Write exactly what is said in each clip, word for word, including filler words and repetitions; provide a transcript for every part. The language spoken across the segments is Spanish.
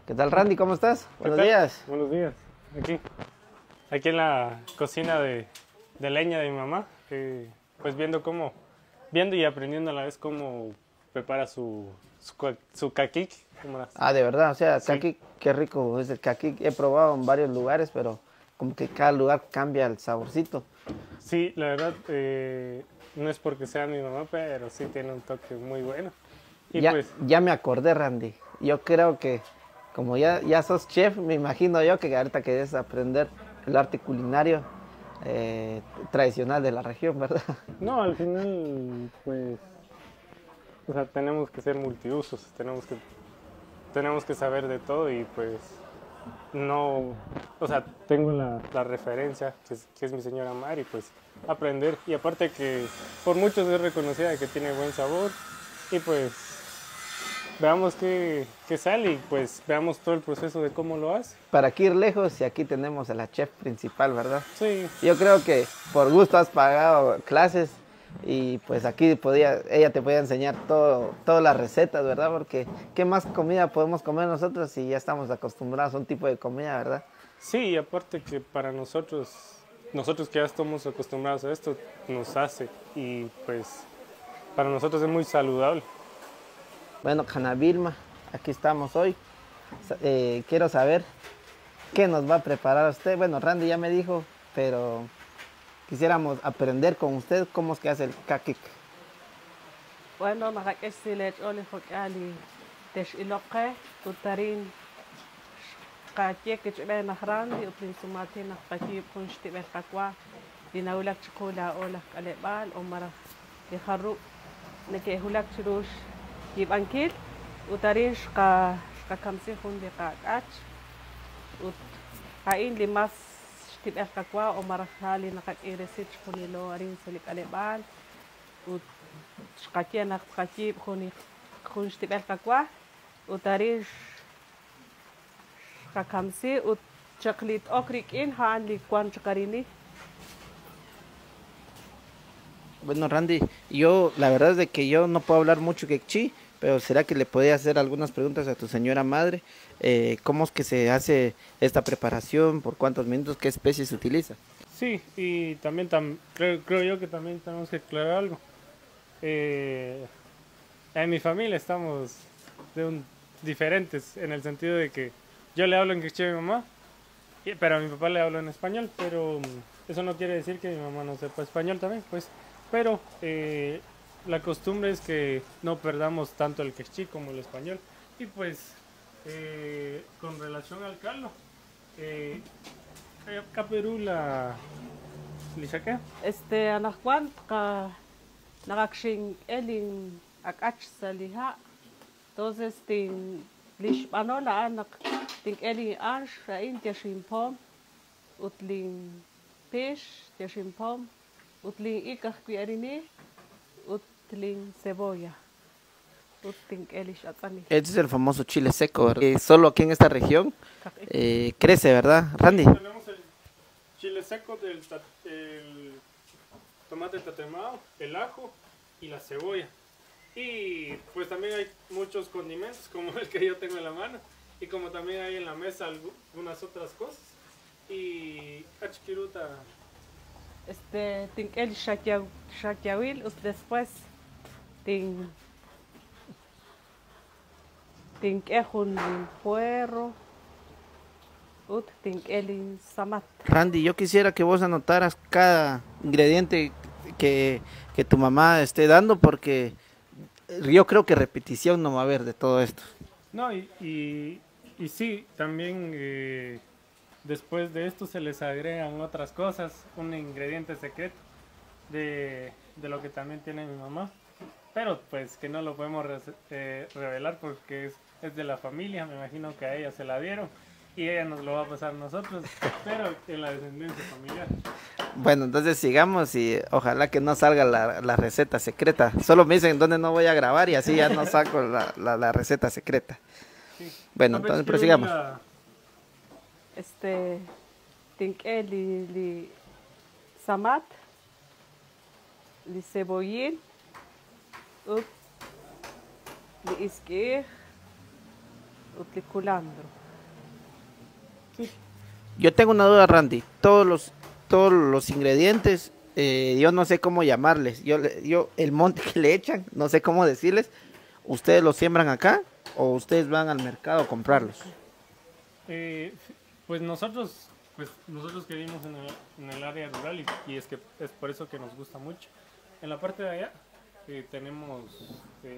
¿Qué tal, Randy? ¿Cómo estás? ¿Qué Buenos tal? días. Buenos días. Aquí, aquí en la cocina de, de leña de mi mamá, eh, pues viendo cómo, viendo y aprendiendo a la vez cómo prepara su, su, cua- su caquic. ¿Cómo las- Ah, de verdad, o sea, Sí. caqui, qué rico es el caqui. He probado en varios lugares, pero como que cada lugar cambia el saborcito. Sí, la verdad, eh, no es porque sea mi mamá, pero sí tiene un toque muy bueno. Y Ya, pues, ya me acordé, Randy. Yo creo que como ya, ya sos chef, me imagino yo que ahorita querés aprender el arte culinario eh, tradicional de la región, ¿verdad? no, al final, pues, o sea, tenemos que ser multiusos, tenemos que, tenemos que saber de todo y pues no, o sea, tengo la, la referencia, que es, que es mi señora Mari, pues aprender. Y aparte que por muchos es reconocida de que tiene buen sabor. Y pues veamos qué, qué sale y pues veamos todo el proceso de cómo lo hace. Para aquí ir lejos, y aquí tenemos a la chef principal, ¿verdad? Sí, Yo creo que por gusto has pagado clases y pues aquí podía, ella te podía enseñar todo, todas las recetas, ¿verdad? Porque ¿qué más comida podemos comer nosotros si ya estamos acostumbrados a un tipo de comida, ¿verdad? sí, y aparte que para nosotros, nosotros que ya estamos acostumbrados a esto, nos hace y pues para nosotros es muy saludable. Bueno, Hanna Vilma, aquí estamos hoy. Sa- eh, quiero saber qué nos va a preparar usted. Bueno, Randy ya me dijo, pero quisiéramos aprender con usted cómo es que hace el kakik. Bueno, nakakisilet oli hokali tesh iloqe tutarin qatiek kichbe nahrandi utlin sumati naqati kunshti bel qakwa dinawlak chukula ola qalebal omara yaharru neke hulak churush yibankil utarin shqa shqa kamsi hundi qaqach ut hain limas shtibel qakwa omara hali naqakiresit chkunilo arin selik qalebal ut shqatia naq qati khuni khun shtibel qakwa utarin kakamsi ut chaklit okrik in han li kwan chakarini. Bueno, Randy, yo la verdad es de que yo no puedo hablar mucho quechí, pero será que le podía hacer algunas preguntas a tu señora madre. Eh, ¿cómo es que se hace esta preparación? ¿Por cuántos minutos? ¿Qué especies se utiliza? Sí, y también tam- creo, creo yo que también tenemos que aclarar algo. Eh, en mi familia estamos de un- diferentes en el sentido de que yo le hablo en quechua a mi mamá, y- pero a mi papá le hablo en español, pero mm, eso no quiere decir que mi mamá no sepa español también, pues. Pero eh, la costumbre es que no perdamos tanto el quechí como el español. Y pues, eh, con relación al caldo, eh, acá Perú la... ¿Lichaquea? Este anakwan ka nakakshin elin akach saliha. Entonces tin lish panola anak tin elin ansh rain tiashimpom utlin fish tiashimpom utlin ikah kwiarini utlin cebolla utlin elish atani. Este es el famoso chile seco, ¿verdad? Eh, solo aquí en esta región eh, crece, ¿verdad, Randy? Tenemos el chile seco, del ta- el tomate tatemado, el ajo y la cebolla. Y pues también hay muchos condimentos como el que yo tengo en la mano y como también hay en la mesa algunas otras cosas. Y achkiruta, Este tin elish shakiaw shakiawil ut después tin tin kehun lin puerro ut tin elin samat. Randy, yo quisiera que vos anotaras cada ingrediente que, que tu mamá esté dando porque yo creo que repetición no va a haber de todo esto. no, y, y, y sí, también eh, después de esto se les agregan otras cosas, un ingrediente secreto de, de lo que también tiene mi mamá. Pero pues que no lo podemos re- eh, revelar porque es, es de la familia, me imagino que a ella se la dieron y ella nos lo va a pasar a nosotros, pero en la descendencia familiar. Bueno, entonces sigamos y ojalá que no salga la, la receta secreta. Solo me dicen dónde no voy a grabar y así ya no saco la, la, la receta secreta. Sí. Bueno, Apex entonces quiero prosigamos. ir a- Este tin eli li samat li cebollín ut li iskir utli culandro. Yo tengo una duda, Randy. Todos los, todos los ingredientes, eh, yo no sé cómo llamarles. Yo, le- yo, el monte que le echan, no sé cómo decirles. ¿Ustedes los siembran acá o ustedes van al mercado a comprarlos? Eh, pues nosotros, pues nosotros que vivimos en el, en el área rural y, y es que es por eso que nos gusta mucho. En la parte de allá eh, tenemos eh,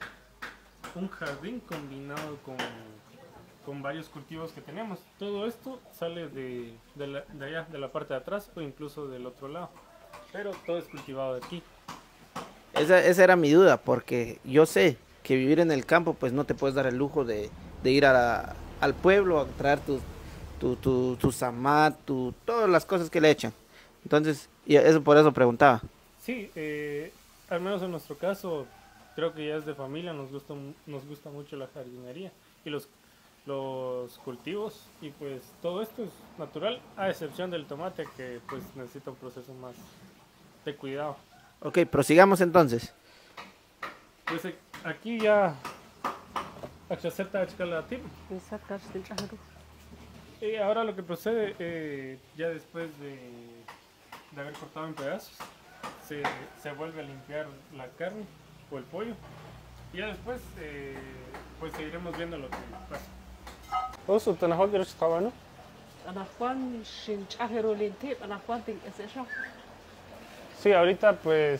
un jardín combinado con, con varios cultivos que tenemos. Todo esto sale de, de, la, de allá, de la parte de atrás o incluso del otro lado. Pero todo es cultivado de aquí. Esa, esa era mi duda, porque yo sé que vivir en el campo, pues no te puedes dar el lujo de, de ir a la- al pueblo a traer tus tu, tu, tu samat, tu, todas las cosas que le echan. Entonces, y eso por eso preguntaba. Sí, eh, al menos en nuestro caso, creo que ya es de familia, nos gusta, mu- nos gusta mucho la jardinería y los, los cultivos y pues todo esto es natural, a excepción del tomate que pues necesita un proceso más de cuidado. Ok, prosigamos entonces. Pues eh, aquí ya acepta la tip. Nsakas tinchahru. Y ahora lo que procede, eh, ya después de, de haber cortado en pedazos, se, se vuelve a limpiar la carne o el pollo. Y ya después, eh, pues seguiremos viendo lo que pasa. Oso, ¿te nas holder estaba, no? Anajuan shinchahru lintip, anajuan tin esesho. Sí, ahorita pues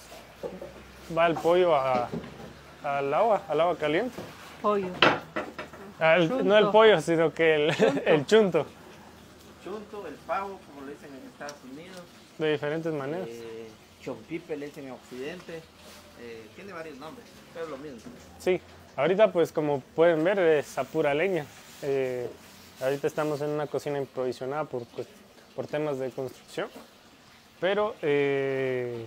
va el pollo a, al agua, al agua caliente. Pollo. Al- Chunto. no el pollo, sino que el Chunto. el chunto, Chunto, el pavo, como le dicen en Estados Unidos. de diferentes maneras. Eh, chompipe le dicen en Occidente. Eh, tiene varios nombres, pero es lo mismo. Sí, ahorita pues como pueden ver es a pura leña. Eh, ahorita estamos en una cocina improvisionada por, pues, por temas de construcción. Pero eh,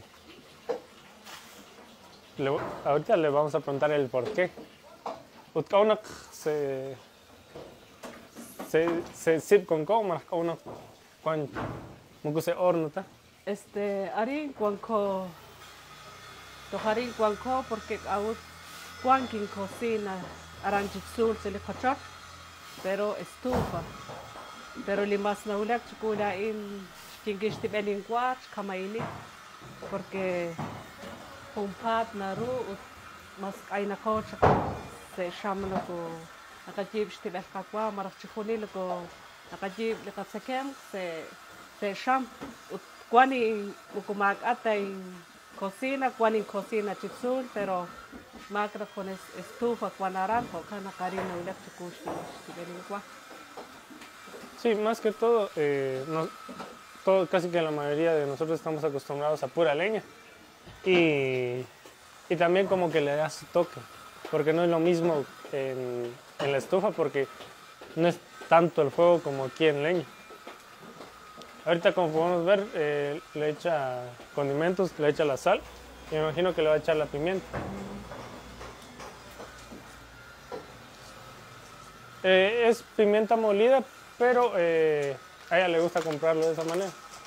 le- ahorita le vamos a preguntar el por qué. Utkaunak se se se sip con cómo uno cuan mugo se horno ta. Este, Arin Cuanco, Tojarin Cuanco, porque aún Cuanquin cocina aranchitsul se le cachar, pero estufa. Pero li mas na ulak chukula in chingish tip elin kwach kamaini, porque pumpat na ru ut mas ay na coach se shamno ko nakajib shtib el kakwa marak chikhuni ko nakajib le katsakem se se sham ut kwani ukumak atay cocina kwani cocina chitsul pero makra con es, estufa kwanaran ko kana karina ulak chukush tib elin kwa. Sí, más que todo, eh, no- todo, casi que la mayoría de nosotros estamos acostumbrados a pura leña. Y, y también como que le da su toque, porque no es lo mismo en, en la estufa, porque no es tanto el fuego como aquí en leña. Ahorita como podemos ver, eh, le echa condimentos, le echa la sal y me imagino que le va a echar la pimienta. Eh, es pimienta molida, pero eh, a ella le gusta comprarlo de esa manera.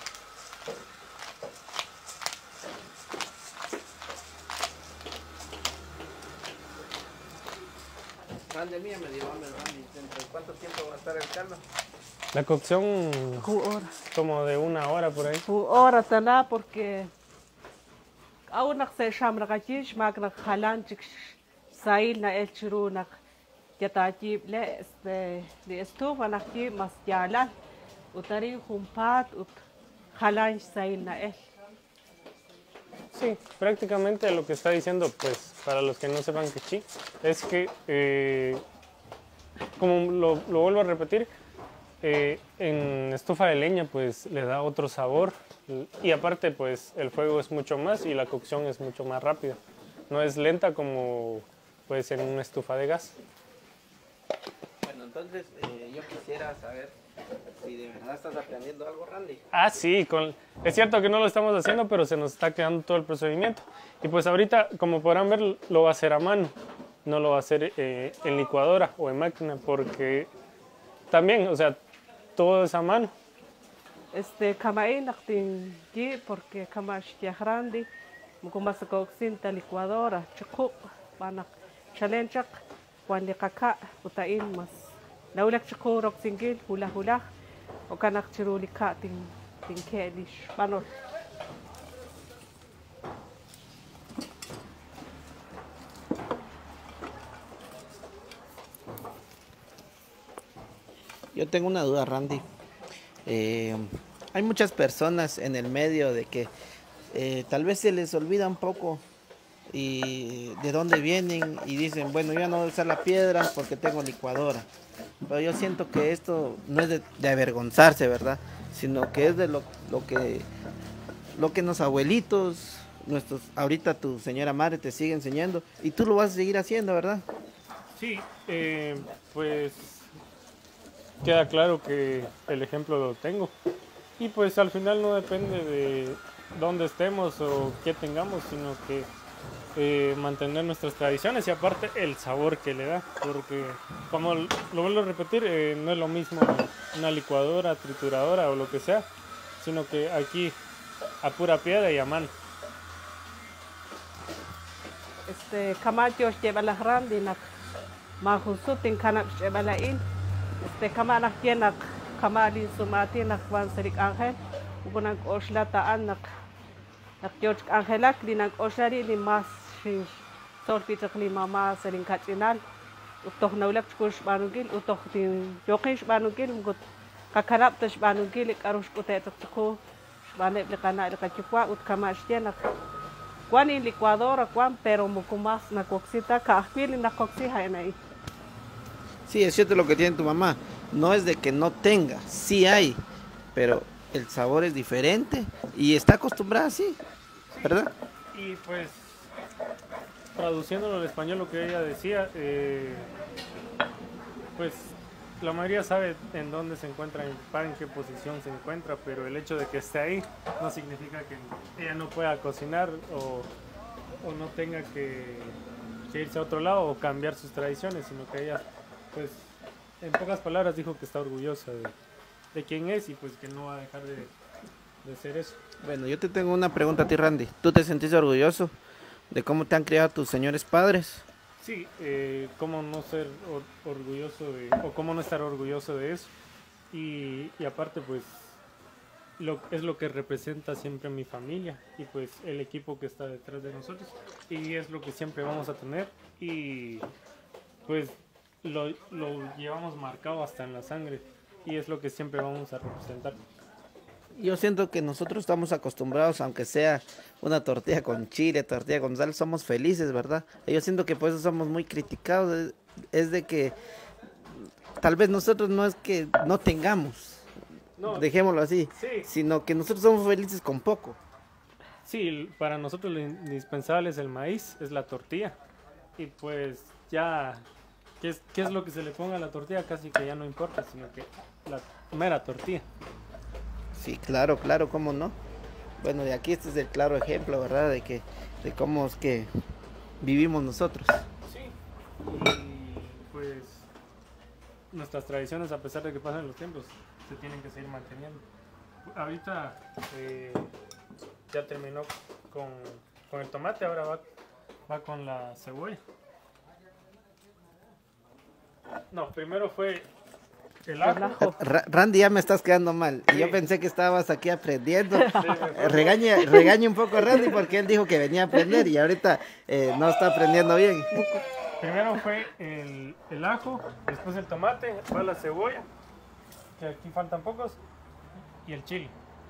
Grande mía me dio hambre, Randy. ¿Dentro de cuánto tiempo va a estar el caldo? La cocción Ku ora. como de una hora por ahí. Ku ora tana porque aunak se shamra kachish magna halanchik sail na el chirunak yataji le este de estufa nakji mas yalan utari humpat ut halanch sail na el. Sí, prácticamente lo que está diciendo, pues, para los que no sepan quechí, es que, eh, como lo, lo vuelvo a repetir, eh, en estufa de leña, pues, le da otro sabor y aparte, pues, el fuego es mucho más y la cocción es mucho más rápida. No es lenta como, pues, en una estufa de gas. Bueno, entonces eh, yo quisiera saber si de verdad estás aprendiendo algo, Randy. Ah, sí, con, es cierto que no lo estamos haciendo, pero se nos está quedando todo el procedimiento. Y pues ahorita, como podrán ver, lo va a hacer a mano, no lo va a hacer eh, en licuadora o en máquina, porque también, o sea, todo es a mano. Este kamain naktin gi porque kamash yahrandi mukumas koksin ta licuadora chukuk panak chalenchak cuan liqaka utain mas naulak chiko singil hula hula o kanak chirulika ting ting kelish banol. Yo tengo una duda, Randy. Eh, hay muchas personas en el medio de que eh, tal vez se les olvida un poco y de dónde vienen y dicen, bueno, yo no voy a usar la piedra porque tengo licuadora. Pero yo siento que esto no es de, de avergonzarse, ¿verdad? Sino que es de lo, lo que lo que los abuelitos, nuestros, ahorita tu señora madre te sigue enseñando y tú lo vas a seguir haciendo, ¿verdad? Sí, eh, pues queda claro que el ejemplo lo tengo. Y pues al final no depende de dónde estemos o qué tengamos, sino que eh, mantener nuestras tradiciones y aparte el sabor que le da. Porque, como lo vuelvo a repetir, eh, no es lo mismo una licuadora, trituradora o lo que sea, sino que aquí a pura piedra y a mano. Este Camacho lleva la grande nak mahusutin kanak lleva la in. Este kamanak yenak kamalin sumati nak wan serik angel. Ugunak oslata anak nak George Angelak dinak oslari ni mas shin solpitak ni mama serin kachinal. Utoh naulak kush banugil utoh din yokish banugil mgut kakarap tash banugil ikarush kutetok tuko banep lekana lekachipwa ut kamash yenak. Kuan in licuadora, kuan, pero mucho más na coxita, kahpil na coxija en ahí. Sí, es cierto lo que tiene tu mamá. No es de que no tenga, sí hay, pero el sabor es diferente y está acostumbrada así, ¿verdad? Y pues, traduciéndolo al español lo que ella decía, eh, pues la mayoría sabe en dónde se encuentra el pan, en qué posición se encuentra, pero el hecho de que esté ahí no significa que ella no pueda cocinar o, o no tenga que, que irse a otro lado o cambiar sus tradiciones, sino que ella, pues, en pocas palabras dijo que está orgullosa de, de quién es y pues que no va a dejar de, de ser eso. Bueno, yo te tengo una pregunta a ti, Randy. ¿Tú te sentís orgulloso de cómo te han criado tus señores padres? Sí, eh, cómo no ser or orgulloso de, o cómo no estar orgulloso de eso. Y, y aparte, pues, lo, es lo que representa siempre mi familia y pues el equipo que está detrás de nosotros. Y es lo que siempre vamos a tener y pues lo, lo llevamos marcado hasta en la sangre y es lo que siempre vamos a representar. Yo siento que nosotros estamos acostumbrados, aunque sea una tortilla con chile, tortilla con sal, somos felices, ¿verdad? Yo siento que por eso somos muy criticados, es, es de que tal vez nosotros no es que no tengamos, no, dejémoslo así, sí, sino que nosotros somos felices con poco. Sí, para nosotros lo indispensable es el maíz, es la tortilla. Y pues ya, ¿qué es, qué es lo que se le ponga a la tortilla? Casi que ya no importa, sino que la mera tortilla. Sí, claro, claro, cómo no. Bueno, de aquí este es el claro ejemplo, ¿verdad? De que de cómo es que vivimos nosotros. Sí, y pues nuestras tradiciones, a pesar de que pasan los tiempos, se tienen que seguir manteniendo. Ahorita eh, ya terminó con, con el tomate, ahora va, va con la cebolla. No, primero fue el ajo. Randy, ya me estás quedando mal. Sí. Yo pensé que estabas aquí aprendiendo. Sí, regaña, regaña un poco a Randy porque él dijo que venía a aprender y ahorita eh, no está aprendiendo bien. Primero fue el, el ajo, después el tomate, después la cebolla, que aquí faltan pocos, y el chile.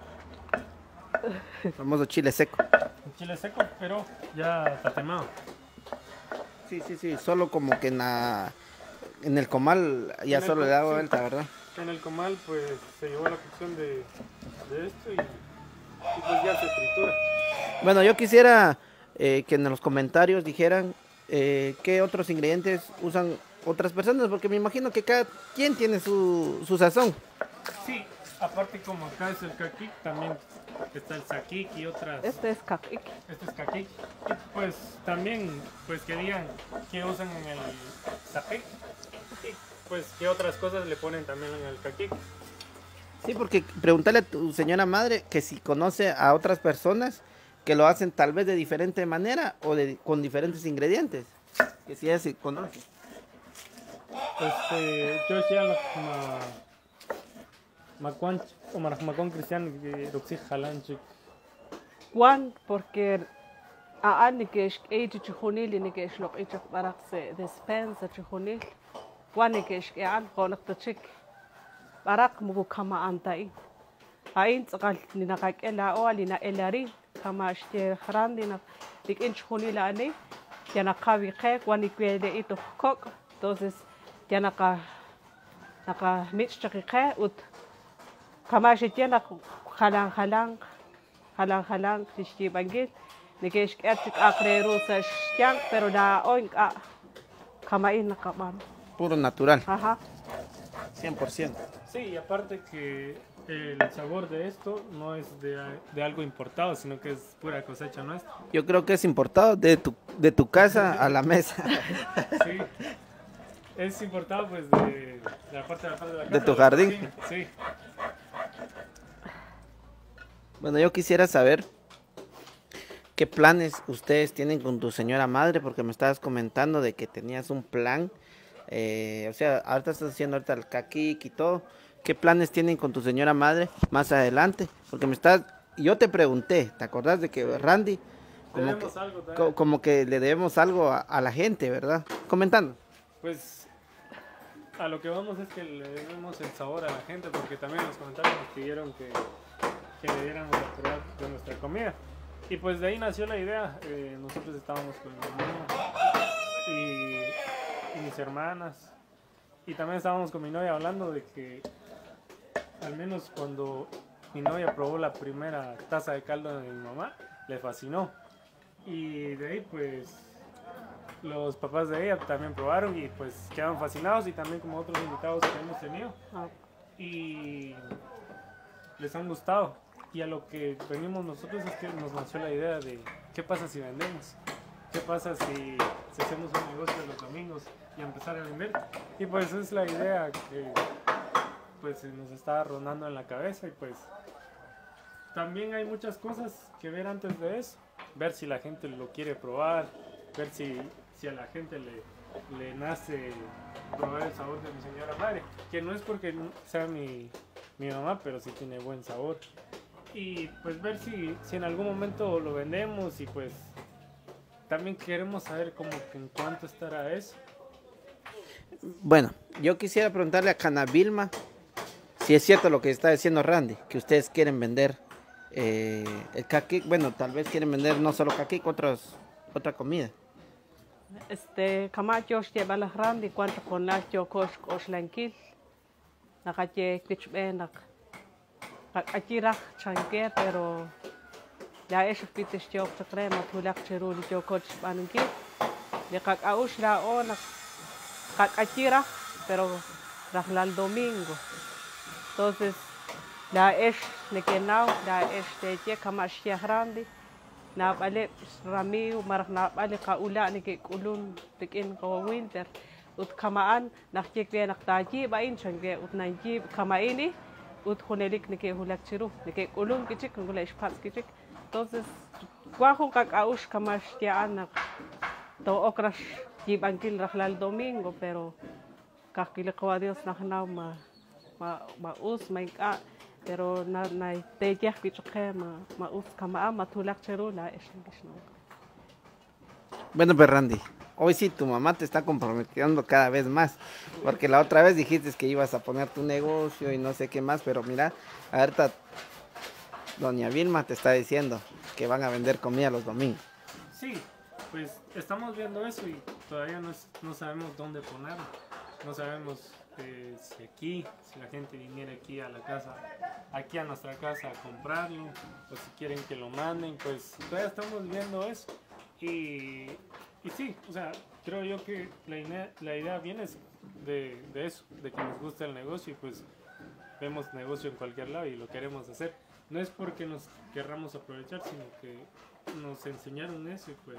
El famoso chile seco. El chile seco, pero ya tatemado. Sí, sí, sí, solo como que en la... En el comal ya solo le daba vuelta, ¿verdad? En el comal pues se llevó la cocción de, de esto y, y pues ya se tritura. Bueno, yo quisiera eh, que en los comentarios dijeran eh, qué otros ingredientes usan otras personas, porque me imagino que cada quien tiene su, su sazón. Sí, aparte como acá es el caquic, también está el saquic y otras... Este es caquic. Este es caquic. Y pues también pues que digan qué usan en el saquic. Y pues qué otras cosas le ponen también en el caquic. Sí, porque preguntarle a tu señora madre que si conoce a otras personas que lo hacen tal vez de diferente manera o de, con diferentes ingredientes. Que si ella se conoce. este, yo ya la ma macuan o maracmacón cristiano que roxi jalanchik. Juan, porque a ani que es eji chujunil ni que es lo eji para se despensa chujunil. Juan ni que es que an con la chic. Barak mugu kama antai. Hain tsakal ni nakakela o ali na elari kama este grande na dik in chujunil ani. Ya nakawi kek Juan ni kwede ito kok. Entonces ya naka naka mitch chakike ut kama este na halang halang halang halang tishti bangil ni que es que acrero se llama pero la hoy a kamain nakabam Puro natural, ajá cien por ciento. Sí, y aparte que el sabor de esto no es de, de algo importado, sino que es pura cosecha nuestra. Yo creo que es importado de tu, de tu casa a la mesa. Sí, es importado pues de, de la parte de la, parte de la casa. De tu jardín. Sí, sí. Bueno, yo quisiera saber qué planes ustedes tienen con tu señora madre, porque me estabas comentando de que tenías un plan, eh, o sea, ahorita estás haciendo ahorita el caquic y todo. ¿Qué planes tienen con tu señora madre más adelante? Porque me estás, yo te pregunté, ¿te acordás de que Randy, como, Debemos que, algo también. co- como que le debemos algo a, a la gente, ¿verdad? Comentando. Pues a lo que vamos es que le demos el sabor a la gente, porque también en los comentarios nos pidieron que, que le diéramos la prueba de nuestra comida. Y pues de ahí nació la idea. Eh, nosotros estábamos con mi mamá y, y mis hermanas. Y también estábamos con mi novia hablando de que al menos cuando mi novia probó la primera taza de caldo de mi mamá, le fascinó. Y de ahí pues los papás de ella también probaron y pues quedaron fascinados, y también como otros invitados que hemos tenido, ah, y les han gustado. Y a lo que venimos nosotros es que nos nació la idea de qué pasa si vendemos, qué pasa si, si hacemos un negocio de los domingos y empezar a vender. Y pues es la idea que pues nos está rondando en la cabeza. Y pues también hay muchas cosas que ver antes de eso, ver si la gente lo quiere probar, ver si, si a la gente le, le nace probar el sabor de mi señora madre, que no es porque sea mi, mi mamá, pero sí tiene buen sabor. Y pues ver si, si en algún momento lo vendemos, y pues también queremos saber como que en cuánto estará eso. Bueno, yo quisiera preguntarle a Cana Vilma si es cierto lo que está diciendo Randy, que ustedes quieren vender eh, el caquic. Bueno, tal vez quieren vender no solo caquic, otros, otra comida. este kamacho lleva la grande cuanto con la yo cos oslanquil nakache kichbenak akira chanque pero ya es pites yo te crema tu la cherul yo coch banqui de kak ausra ona kak akira pero rahla el domingo entonces la es ne que now la es de que kamashia grande na bale rami marak na bale ka ula ni ke kulun tikin ko winter ut kamaan nakjek be naktaji ba in change ut nanji kamaini ut khonelik ni ke hulak chiru ni ke kulun kichik ngula ispas kichik entonces guajo kakaush kamash ya anak to okras ji bankil rahlal domingo pero kakile ko Dios nakna ma ma ma us ma ka pero na na te ya kichke ma ma us kama ma tulak cherula es no. Bueno, pues Randy, hoy sí tu mamá te está comprometiendo cada vez más, porque la otra vez dijiste que ibas a poner tu negocio y no sé qué más, pero mira, ahorita doña Vilma te está diciendo que van a vender comida los domingos. Sí, pues estamos viendo eso y todavía no, es- no sabemos dónde ponerlo. No sabemos eh, si aquí, si la gente viniera aquí a la casa, aquí a nuestra casa a comprarlo, o si quieren que lo manden, pues todavía estamos viendo eso. Y, y sí, o sea, creo yo que la idea, la idea viene es de, de eso, de que nos gusta el negocio, y pues vemos negocio en cualquier lado y lo queremos hacer. No es porque nos querramos aprovechar, sino que nos enseñaron eso, y pues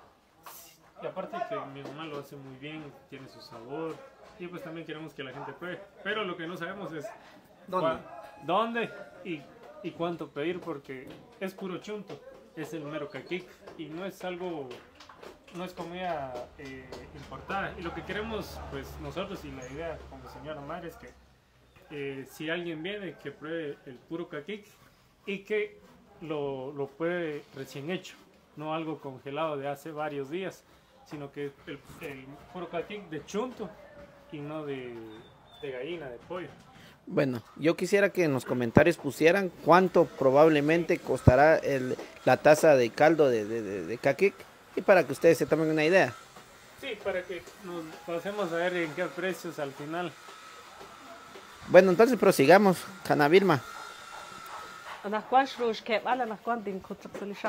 y aparte que mi mamá lo hace muy bien, tiene su sabor, y pues también queremos que la gente pruebe. Pero lo que no sabemos es ¿Dónde? cua- dónde y, y cuánto pedir, porque es puro chunto, es el mero caquic y no es algo no es comida eh, importada. Y lo que queremos, pues nosotros y la idea con la señora madre es que eh, si alguien viene, que pruebe el puro caquic y que lo, lo pruebe recién hecho, no algo congelado de hace varios días, sino que el, el puro caquic de chunto y no de, de gallina, de pollo. Bueno, yo quisiera que en los comentarios pusieran cuánto probablemente costará el, la taza de caldo de, de, de, de caquic, y para que ustedes se tomen una idea. Sí, para que nos pasemos a ver en qué precios al final. Bueno, entonces prosigamos, Hanna Vilma. أنا أخوان شروش كيف أنا أخوان دين كتر سليشة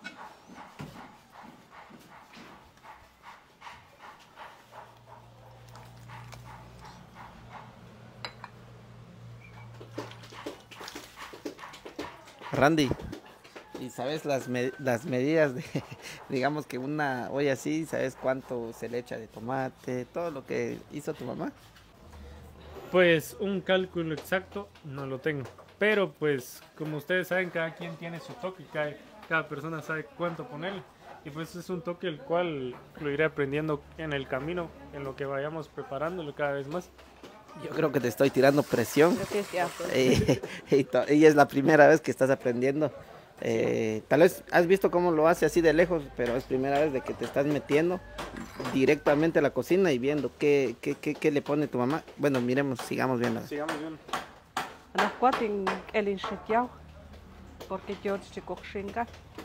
Randy, ¿y sabes las, me- las medidas de, digamos que una olla así, sabes cuánto se le echa de tomate, todo lo que hizo tu mamá? Pues un cálculo exacto no lo tengo. Pero pues como ustedes saben, cada quien tiene su toque, cada, cada persona sabe cuánto ponerle. Y pues es un toque el cual lo iré aprendiendo en el camino, en lo que vayamos preparándolo cada vez más. Yo creo que te estoy tirando presión. Creo que es ya. Eh, y, to- y es la primera vez que estás aprendiendo. Eh, tal vez has visto cómo lo hace así de lejos, pero es primera vez de que te estás metiendo directamente a la cocina y viendo qué, qué, qué, qué le pone tu mamá. Bueno, miremos, sigamos viendo. Sigamos bien. أنا أخوان دين إلين شتياو porque yo estoy cocinando.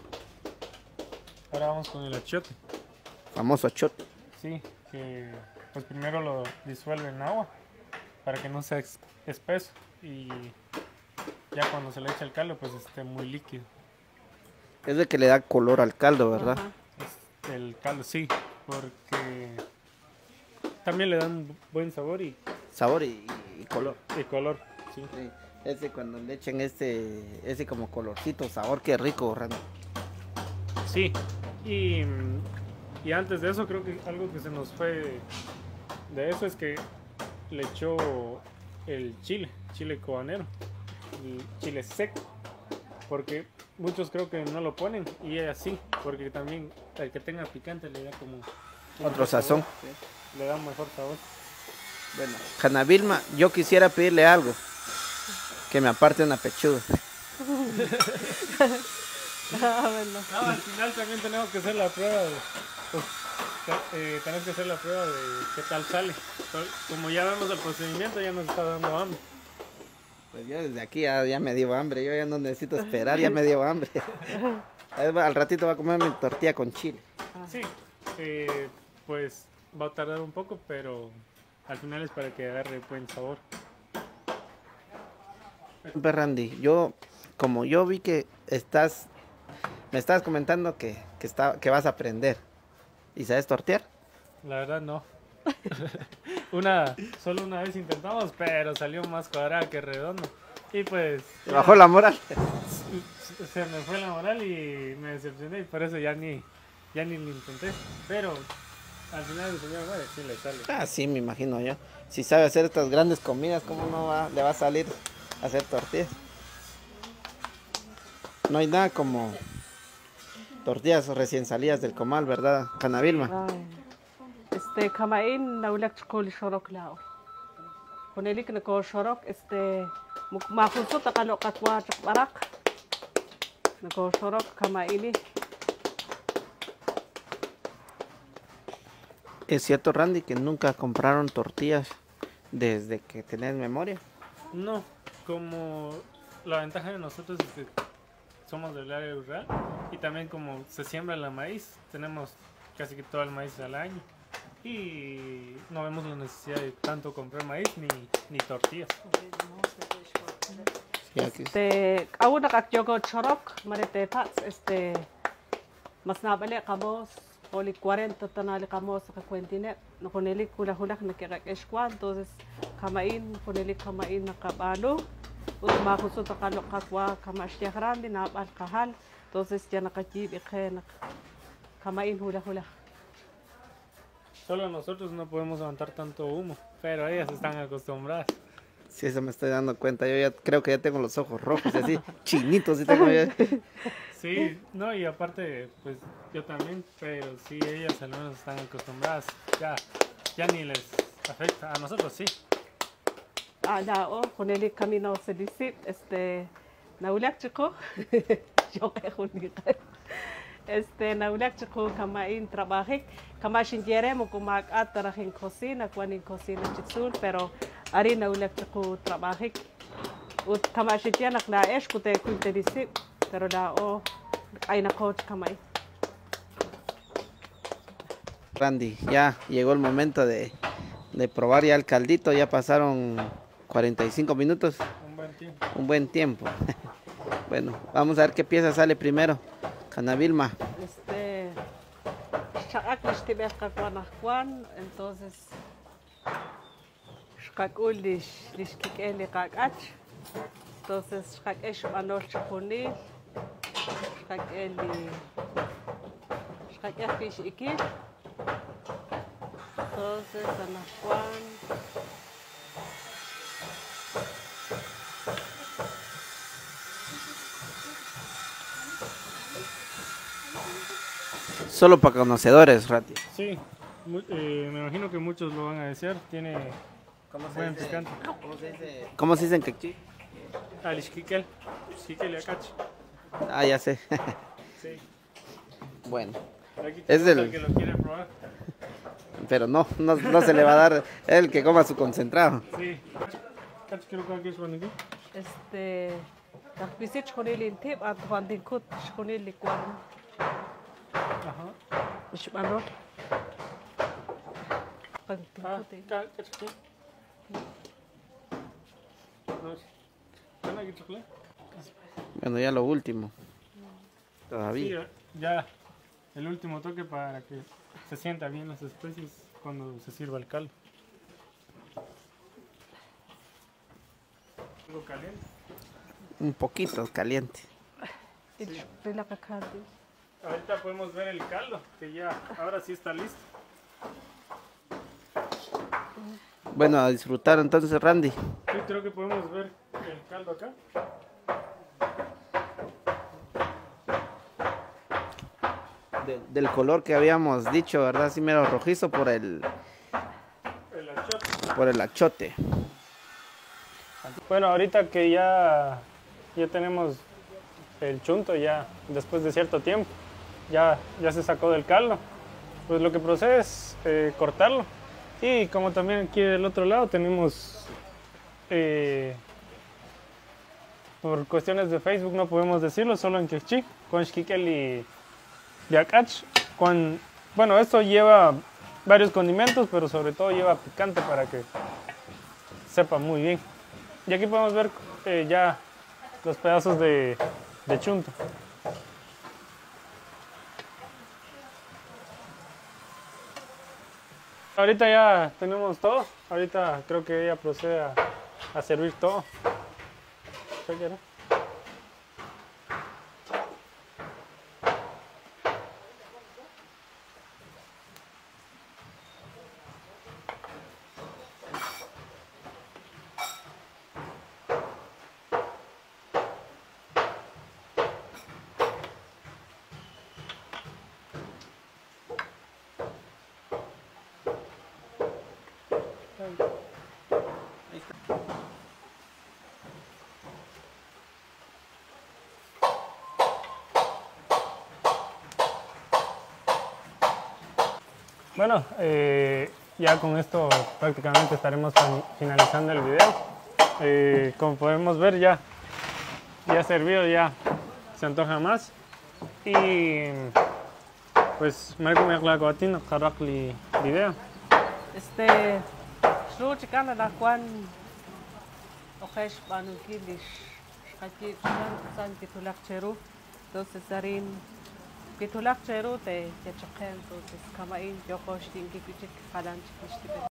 Ahora vamos con el achiote. Famoso shot. Sí, que pues primero lo disuelve en agua para que no sea ex- espeso y ya cuando se le echa el caldo pues esté muy líquido. Es de que le da color al caldo, ¿verdad? Ajá. Es el caldo, sí, porque también le dan buen sabor y, Sabor y, y color. y color. Sí. Sí, ese cuando le echen este, ese como colorcito, sabor, qué rico, Randy. Sí, y, y antes de eso creo que algo que se nos fue de eso es que le echó el chile, chile cobanero, el chile seco, porque muchos creo que no lo ponen y es así, porque también el que tenga picante le da como un Otro sabor, sazón. sí, le da un mejor sabor. Bueno, Hanna Vilma, yo quisiera pedirle algo. Que me aparte una pechuga. Ah, bueno. No, al final también tenemos que hacer la prueba de, pues, te- eh, tenemos que hacer la prueba de qué tal sale. Como ya vemos el procedimiento, ya nos está dando hambre. Pues yo desde aquí ya, ya me dio hambre. Yo ya no necesito esperar, ya me dio hambre. Al ratito voy a comer mi tortilla con chile. Sí, eh, pues va a tardar un poco, pero al final es para que agarre buen sabor. Pues, Randy, yo, como yo vi que estás, me estabas comentando que, que, está, que vas a aprender. ¿Y sabes tortear? La verdad no. una, solo una vez intentamos, pero salió más cuadrada que redondo. Y pues Te bajó la moral. se- se me fue la moral y me decepcioné y por eso ya ni, ya ni lo intenté. Pero al final el señor madre sí le sale. Ah, sí, me imagino yo. Si sabe hacer estas grandes comidas, ¿cómo no va, le va a salir a hacer tortillas? No hay nada como tortillas recién salidas del comal, ¿verdad, Hanna Vilma? Ay. Este kamain naulak chkol shorok lao. Konelik na ko shorok este makunso takalo katwa chakbarak. Na ko shorok kamaini. Es cierto, Randy, que nunca compraron tortillas desde que tenés memoria. No, como la ventaja de nosotros es que somos del área rural y también como se siembra el maíz, tenemos casi que todo el maíz al año y no vemos la necesidad de tanto comprar maíz ni, ni tortillas. Sí, aquí- Este awuna kak jogo chorok marete tats este mas nabale kamos oli cuarenta tanali kamos ka cuentine no konelik hula hula na kira eshkwan entonces kamain konelik kamain na kabalo utma khuso takalo kakwa kama shtia grande na bal kahal entonces ya nakajib ikhen kamain hula hula. Solo nosotros no podemos levantar tanto humo, pero ellas están acostumbradas. Sí, eso me estoy dando cuenta. Yo ya creo que ya tengo los ojos rojos y así, chinitos. Y tengo ya. Sí, no, y aparte, pues yo también, pero sí, ellas al menos están acostumbradas. Ya, ya ni les afecta. A nosotros sí. Ah, ya, oh, con el camino se dice, este, naulak chico, yo que junita. Este, naulak chico, kama in trabajé, kama shinjere, como a trabajar en cocina, cuando en cocina chitzul, pero ari naulak chico trabajé. ut kama shinjere, na esh kute kunte dice, pero da, oh, hay na coach kama. Randy, ya llegó el momento de, de probar ya el caldito. Ya pasaron cuarenta y cinco minutos. Un buen tiempo. Un buen tiempo. Bueno, vamos a ver qué pieza sale primero. Canavilma. Este, shakak lishtibe kakwan akwan, entonces, shakakul lish lishkikeli kakach, entonces shakakesh manol chapuni, shakakeli, shakakesh ikil, entonces anakwan. Solo para conocedores, Rati. Sí, mu- eh, me imagino que muchos lo van a desear. Tiene ¿Cómo buen picante. ¿Cómo se dice? ¿Cómo se dice en quechí? Al ishkikel, ishkikel y akach. Ah, ya sé. Sí. Bueno, Aquí Es tenemos del- al que lo quiere probar. pero no, no, no se le va a dar el que coma su concentrado. Sí. Kach quiero que es bueno aquí. Este, takbisit shkonil intip at hwandin kut shkonil likwan Ajá. shmanol. Ah, Pantinkute. ka- kach aquí. A ver. ¿Ven aquí chocolate? Bueno, ya lo último. Sí, Todavía. eh, ya el último toque para que se sienta bien las especies cuando se sirva el caldo. Algo caliente. Un poquito caliente. Rilakakandi. Ahorita podemos ver el caldo, que ya ahora sí está listo. Bueno, a disfrutar entonces, Randy. Sí, creo que podemos ver el caldo acá. De- del color que habíamos dicho, ¿verdad? Sí, mero rojizo por el, El achote. por el achote. Bueno, ahorita que ya, ya tenemos el chunto, ya después de cierto tiempo, ya, ya se sacó del caldo, pues lo que procede es eh, cortarlo. Y como también aquí del otro lado tenemos, eh, por cuestiones de Facebook no podemos decirlo, solo en quechí, con xquiquel y yacach. Con, bueno, esto lleva varios condimentos, pero sobre todo lleva picante para que sepa muy bien. Y aquí podemos ver eh, ya los pedazos de, de chunto. Ahorita ya tenemos todo. Ahorita creo que ella procede a, a servir todo. ¿Qué quiere? Bueno, eh, ya con esto prácticamente estaremos fin- finalizando el video. Eh, como podemos ver ya, ya servido, ya se antoja más. Y pues me recomiendo la coatina, caracli video. Este, shru chikana na kwan okesh banukilish shkati chan san kitulak cheru, entonces darin kitulak cheru te te chakhen, entonces kamain yokosh tinki kichik kalan chikishtibe.